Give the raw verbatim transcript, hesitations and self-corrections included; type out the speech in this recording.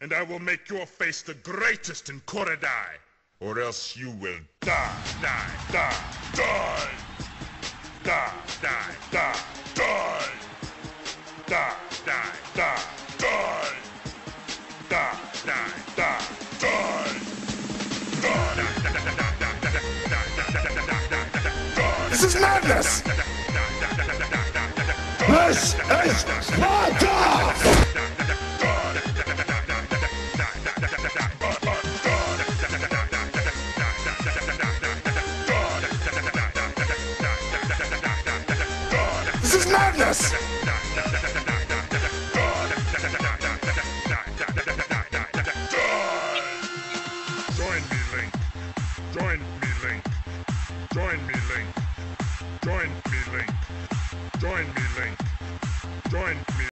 and I will make your face the greatest in Korodai, or else you will die, die, die, die, die, die, die, die, die, die, die, die, die, die, die, die. This is madness! This is Sparta! This is madness! Join me, Link. Join me, Link. Join me, Link. Join me, Link. Join me, Link. Join me.